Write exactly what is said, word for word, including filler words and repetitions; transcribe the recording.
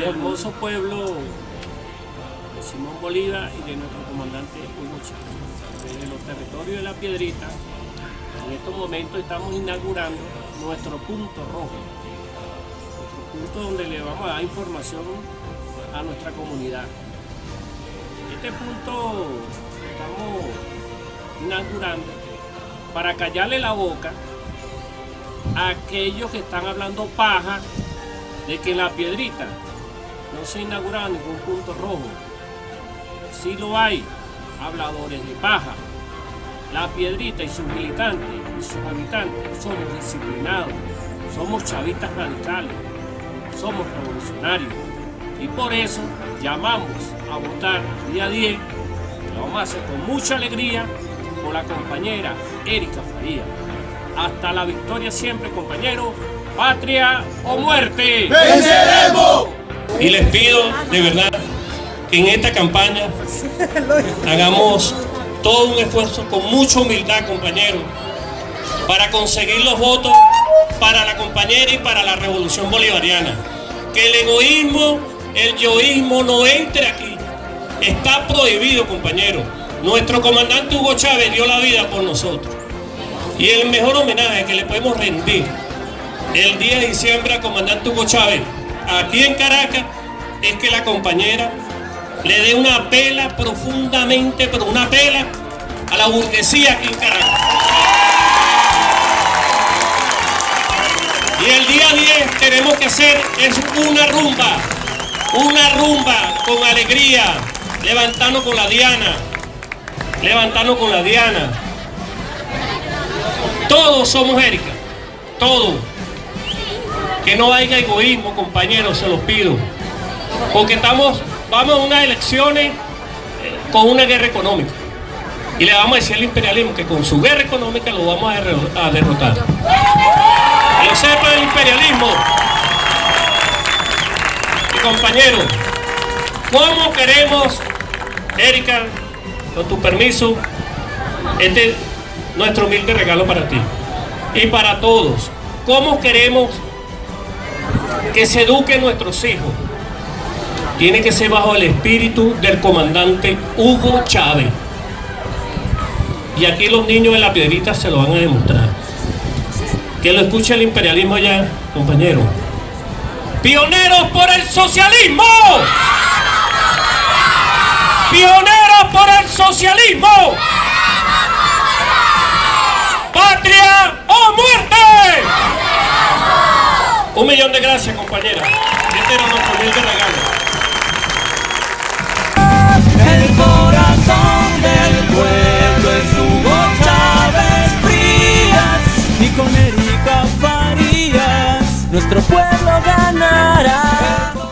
hermoso pueblo de Simón Bolívar y de nuestro comandante Hugo Chávez. Desde los territorios de La Piedrita, en estos momentos estamos inaugurando nuestro punto rojo, nuestro punto donde le vamos a dar información a nuestra comunidad. Este punto estamos inaugurando para callarle la boca a aquellos que están hablando paja de que en La Piedrita no se inauguraba ningún punto rojo. Sí lo hay, habladores de paja. La Piedrita y sus militantes y sus habitantes somos disciplinados, somos chavistas radicales, somos revolucionarios y por eso llamamos a votar el día diez, lo vamos a hacer con mucha alegría por la compañera Erika Farías. Hasta la victoria siempre, compañeros. ¡Patria o muerte! ¡Venceremos! Y les pido de verdad que en esta campaña hagamos todo un esfuerzo con mucha humildad, compañeros, para conseguir los votos para la compañera y para la revolución bolivariana. Que el egoísmo, el yoísmo no entre aquí. Está prohibido, compañeros. Nuestro comandante Hugo Chávez dio la vida por nosotros. Y el mejor homenaje que le podemos rendir el diez de diciembre al comandante Hugo Chávez aquí en Caracas es que la compañera le dé una pela profundamente, pero una pela a la burguesía aquí en Caracas. Y el día diez tenemos que hacer es una rumba, una rumba con alegría, levantarnos con la diana, levantarnos con la diana. Todos somos Erika, todos. Que no haya egoísmo, compañeros, se los pido. Porque estamos, vamos a unas elecciones con una guerra económica. Y le vamos a decir al imperialismo que con su guerra económica lo vamos a, a derrotar. Que lo sepa el imperialismo. Y compañeros, ¿cómo queremos, Erika, con tu permiso, este es nuestro humilde regalo para ti y para todos? ¿Cómo queremos que se eduquen nuestros hijos? Tiene que ser bajo el espíritu del comandante Hugo Chávez. Y aquí los niños de La Piedrita se lo van a demostrar. Que lo escuche el imperialismo ya, compañeros. ¡Pioneros por el socialismo! ¡Pioneros por el socialismo! ¡Patria o muerte! Un millón de gracias, compañera. Este era nuestro humilde regalo. El corazón del pueblo es Hugo Chávez Frías, y con Erika Farías nuestro pueblo ganará.